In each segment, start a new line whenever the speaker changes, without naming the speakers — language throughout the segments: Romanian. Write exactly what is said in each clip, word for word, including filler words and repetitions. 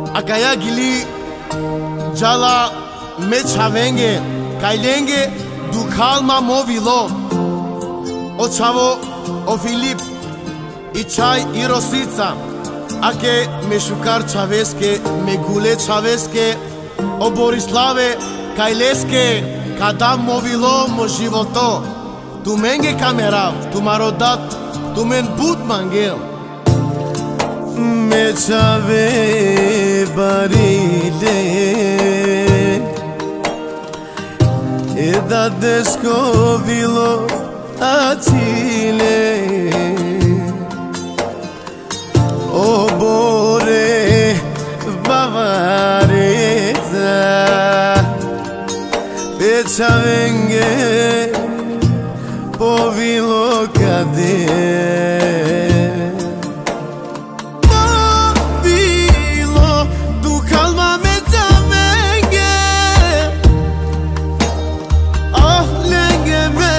अकाया गिली जला में छावेंगे काइलेंगे दुखाल मा मोविलो o chavo o Filip i chai i Rosica ake me shukar chaveske me gule chaveske o Borislave Kajleske kada movilo mo životo tu menge kamerav tu marodat tu men but mangel
me chave barile eda descovilo Atile o bore bavareza Pechavenge povilo kade Povilo tu calma me chavenge Oh lenge me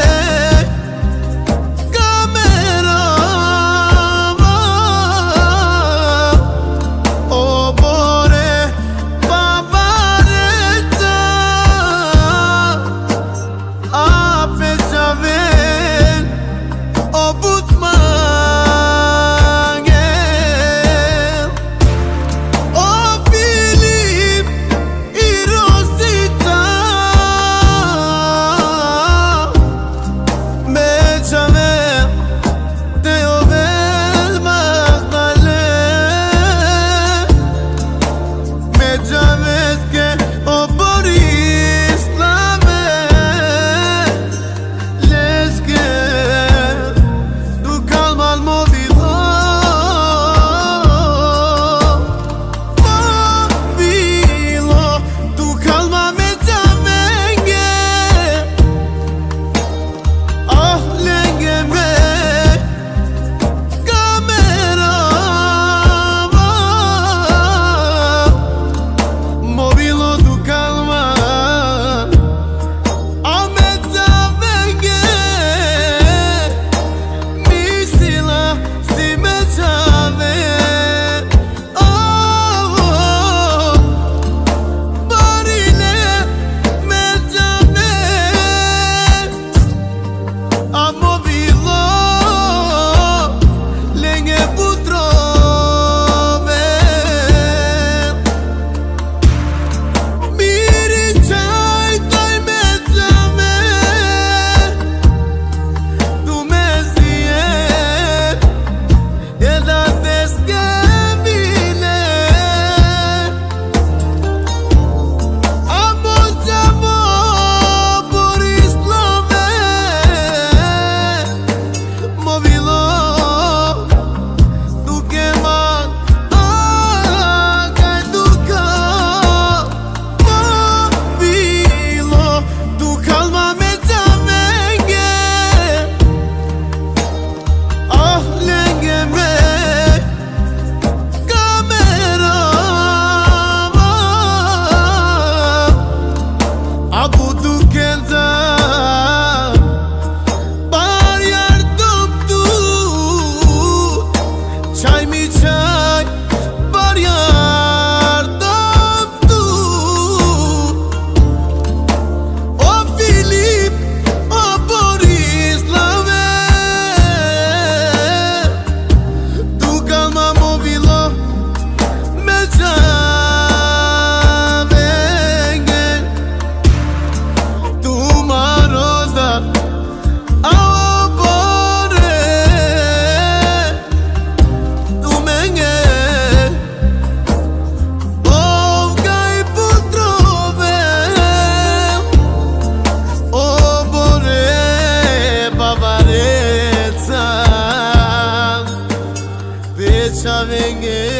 Pechavenge